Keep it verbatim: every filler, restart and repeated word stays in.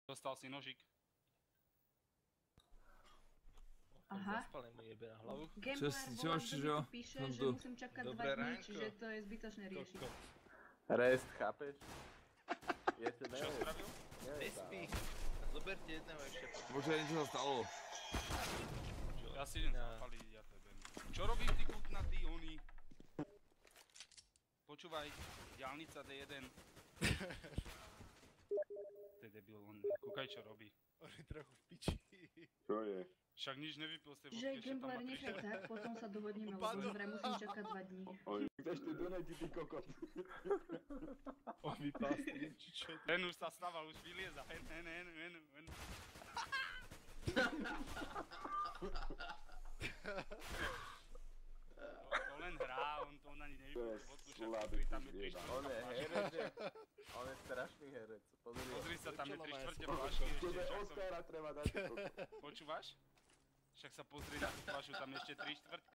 Dostal si nožík. Aha. Zaspalé mu jebe na hlavu. Gambler Čo si- čo volám, máš, že mi čo? tu píše, Som že tu. musím čakať dva Dobré dní, ránko. čiže to je zbytočné riešiť. Kokot. Rest, chápeš? Je to Čo neviem. spravil? Nespí. Zoberte jedného ešte. Bože, niečo sa stalo. Ja si idem Ja. zapaliť, ja to viem. Čo robíš ty kutnatý oný? Počúvaj, diaľnica dé jeden. To je debil, on kúkaj čo robí. On je trochu v piči. Čo je? Však nič nevypil z tej vodky, Že ešte tam Gambler má tri nechaj tak, potom sa dohodneme, lebo Upadol. dobre, musím čakať dva dní. Oj, chceš ty donajti, ty kokot. On vypal stream, či čo? Ten už sa stával, už vylieza. Hen, hen, hen, hen, hen. To, to len hrá, on to on ani To nevypil je z vodku, však slabý pozri, tam je tri pizdieba. štvrte On je flašky. herec, je. On je strašný herec. Pozri. Pozri sa, tam je Prečo tri má štvrte jasno? flašky ešte. Tebe však som- Oscara treba dať. ty kokot. Počúvaš? Však sa pozri na tú flašu, tam je ešte tri štvrťka.